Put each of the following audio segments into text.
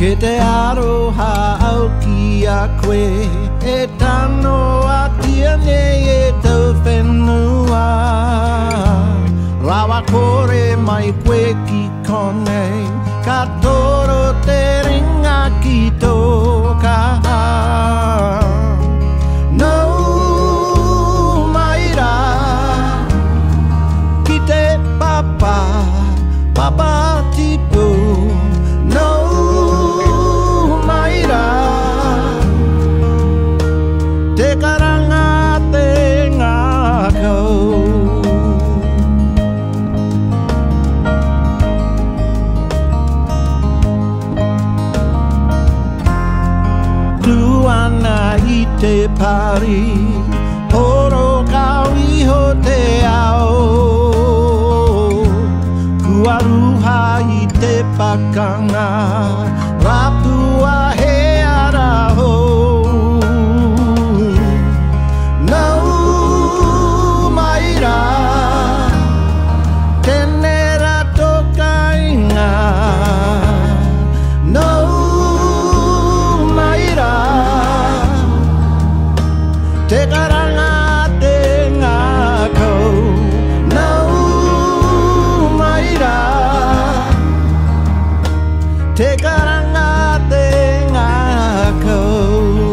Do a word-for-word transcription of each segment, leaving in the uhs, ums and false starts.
Ke te aroha au ki a koe e tano a tia nei e tau whenua. Rawa kore mai koe ki konei, ka toro te ringa ki tōka. Nau mai rā, ki te papa, papa tipu. Nau mai rā, te karanga te ngākau. Tuana i te pari, horo kau iho te ao. Kua ruha i te pakanga, rapua he ara ho. Nau mai rā, tēne rato kainga. Nau mai rā, te karanga te ngākau. Nau mai rā, te karanga te ngākau.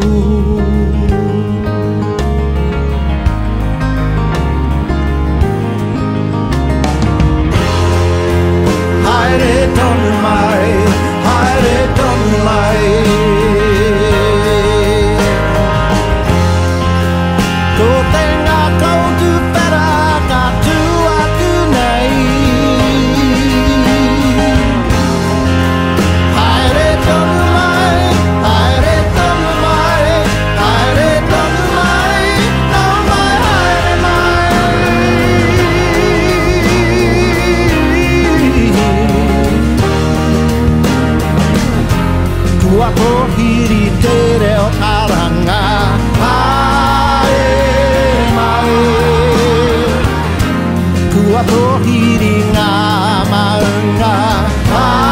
Haere tonu mai, haere tonu mai. Ko te ngākau tu pera ka tu atu nei. Haere tonu mai, haere tonu mai, haere tonu mai, nau mai haere mai. Kua kohiri te reo aranga, haere mai. Kua kohiri ngā maunga, haere